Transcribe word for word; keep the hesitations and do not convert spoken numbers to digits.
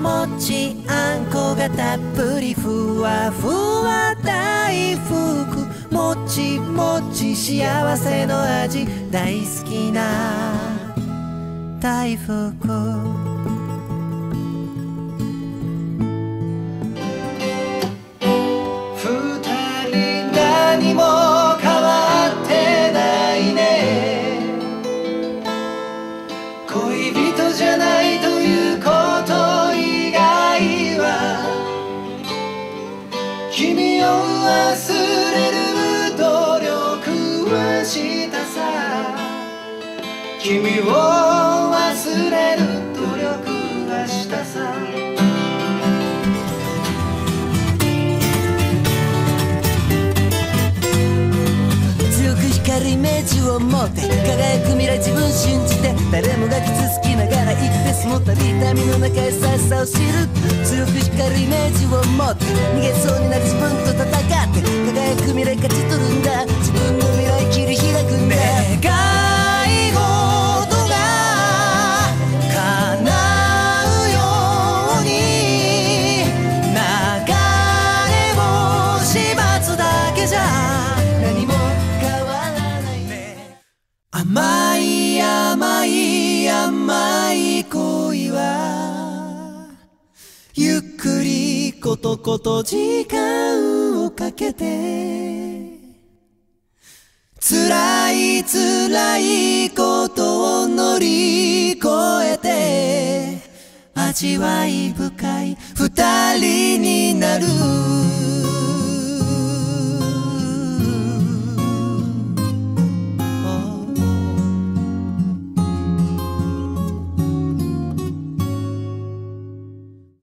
餅あんこがたっぷりふわふわ大福もちもち幸せの味大好きな大福何も変わってないね恋人じゃないということ以外は君を忘れる努力はしたさ君を忘れる努力はしたさ光るイメージを持って輝く未来自分信じて誰もが傷つきながら生きてその度痛みの中優しさを知る強く光るイメージを持って逃げそうになる自分と戦って輝く未来勝ち取るんだ自分の未来切り開くんだ願い事が叶うように流れ星待つだけじゃ何も甘い甘い甘い恋はゆっくりことこと時間をかけて辛い辛いことを乗り越えて味わい深い二人になる